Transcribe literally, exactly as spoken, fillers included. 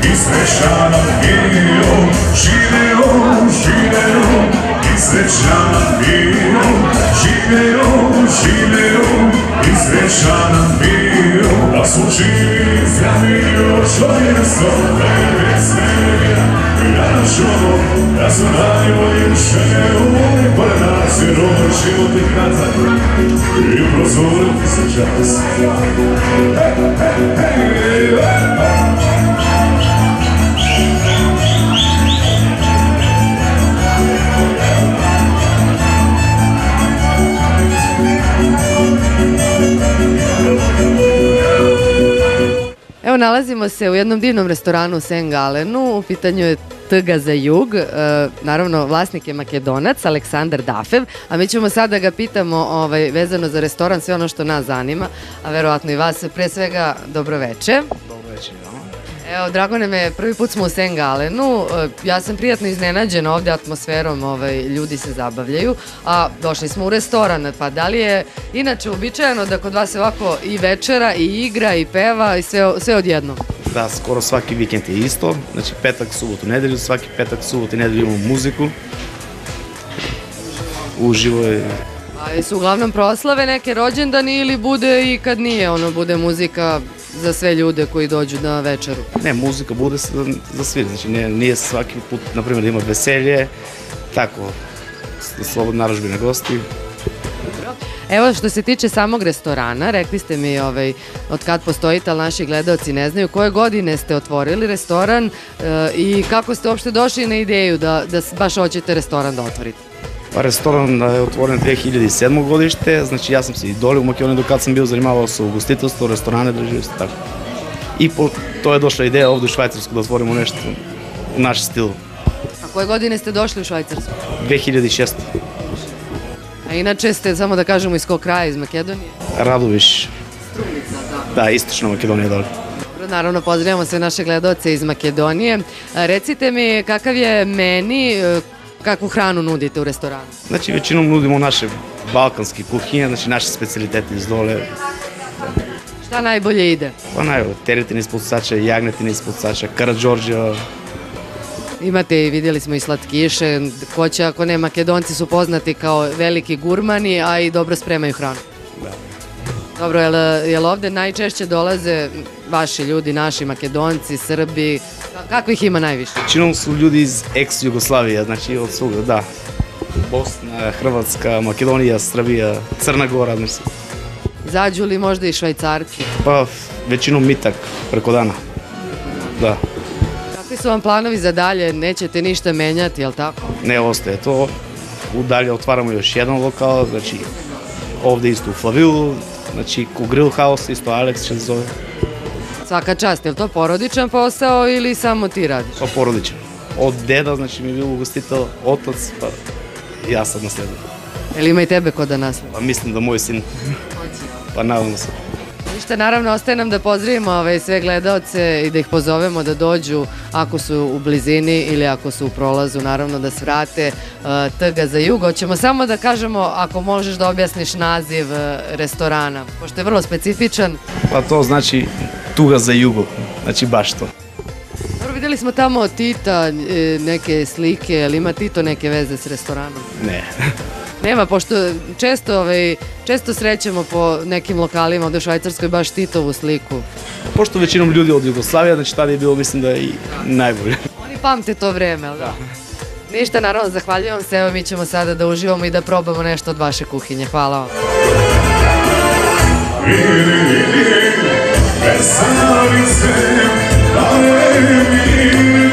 i srećan nam bio, živeo, živeo, i srećan nam bio, živeo, živeo, i srećan nam bio, da su živi zdravio, čovjestvo, tebe svega, ja čuo, da su najbolje žene, uvijek pored nas, jer ovaj život je kratak, i u prozoru ti se čas. Evo, nalazimo se u jednom divnom restoranu u Saint Galenu, u pitanju je T G za jug, naravno vlasnik je Makedonac, Aleksandar Dafev, a mi ćemo sad da ga pitamo vezano za restoran, sve ono što nas zanima, a verovatno i vas. Pre svega, dobroveče. Dobroveče, ja. Evo, Dragone me, prvi put smo u Saint Galenu, ja sam prijatno iznenađena ovde atmosferom, ljudi se zabavljaju, a došli smo u restoran, pa da li je inače uobičajeno da kod vas se ovako i večera, i igra, i peva, i sve odjednom? Da, skoro svaki vikend je isto, znači petak, subotu, nedelju, svaki petak, subotu i nedelju imamo muziku, uživo je. A su uglavnom proslave neke rođendani ili bude i kad nije, ono, bude muzika za sve ljude koji dođu na večeru? Ne, muzika bude za svi, znači nije svaki put, na primjer, da ima veselje, tako, slobodno narudžbeni gosti. Evo, što se tiče samog restorana, rekli ste mi od kad postojite, ali naši gledalci ne znaju, koje godine ste otvorili restoran i kako ste uopšte došli na ideju da baš hoćete restoran da otvorite? Pa restoran je otvoren dve hiljade sedme. godište, znači ja sam se i dole u Makedoniji dok kad sam bio zanimavao se u ugostiteljstvu, restorane, držio se tako. I to je došla ideja ovdje u Švajcarsku da otvorimo nešto u naš stilu. A koje godine ste došli u Švajcarsku? dve hiljade šeste. A inače ste, samo da kažemo, iz kog kraja, iz Makedonije? Radoviš. Strumica, da. Da, istočna Makedonija dole. Naravno, pozdravljamo sve naše gledalce iz Makedonije. Recite mi, kakav je meni, kakvu hranu nudite u restoranu? Znači, većinom nudimo naše balkanske kuhinje, znači naše specialitete iz dole. Šta najbolje ide? Pa najbolje, teretine ispod sača, jagnetine ispod sača, Karađorđa. Imate i vidjeli smo i slatkiše, ko će, ako ne, Makedonci su poznati kao veliki gurmani, a i dobro spremaju hranu. Da. Dobro, je li ovde najčešće dolaze vaši ljudi, naši Makedonci, Srbi, kakvih ima najviše? Većinom su ljudi iz ex-Jugoslavije, znači od svuda, da. Bosna, Hrvatska, Makedonija, Srbija, Crna Gora, znači. Zađu li možda i Švajcarci? Pa, većinom mitak preko dana, da. Kakvi su vam planovi za dalje? Nećete ništa menjati, je li tako? Ne, ostaje to. U dalje otvaramo još jedan lokal, znači ovde isto u Flavilu, znači u Grill House, isto Alex će se zove. Svaka čast, je li to porodičan posao ili samo ti radiš? Pa porodičan. Od deda, znači mi je bio ugostitelj, otac, pa ja sad nasledujem. Je li ima i tebe ko da nasledi? Pa mislim da moj sin. Pa naravno se. Ništa, naravno, ostaje nam da pozdravimo sve gledalce i da ih pozovemo da dođu ako su u blizini ili ako su u prolazu, naravno da svrate T G za jug. Hoćemo samo da kažemo, ako možeš da objasniš naziv restorana, pošto je vrlo specifičan. Pa to znači Tuga za jugo, znači baš to. Dobro, vidjeli smo tamo Tita, neke slike, ali ima Tito neke veze s restoranom? Ne. Nema, pošto često srećemo po nekim lokalima ovde u Švajcarskoj baš Titovu sliku. Pošto većinom ljudi od Jugoslavije, znači tada je bilo, mislim da je i najbolje. Oni pamte to vreme, ali da? Ništa, naravno, zahvaljujem se, evo mi ćemo sada da uživamo i da probamo nešto od vaše kuhinje. Hvala vam. Vidi, vidi, bez savice, da ne vidi.